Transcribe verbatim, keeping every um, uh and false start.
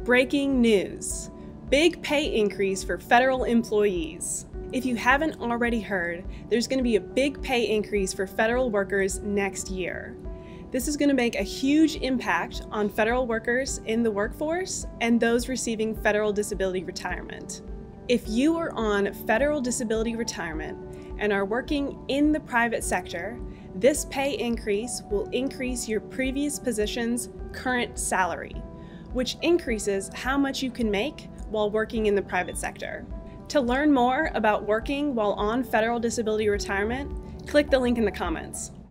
Breaking news. Big pay increase for federal employees. If you haven't already heard, there's going to be a big pay increase for federal workers next year. This is going to make a huge impact on federal workers in the workforce and those receiving federal disability retirement. If you are on federal disability retirement and are working in the private sector, this pay increase will increase your previous position's current salary, which increases how much you can make while working in the private sector. To learn more about working while on federal disability retirement, click the link in the comments.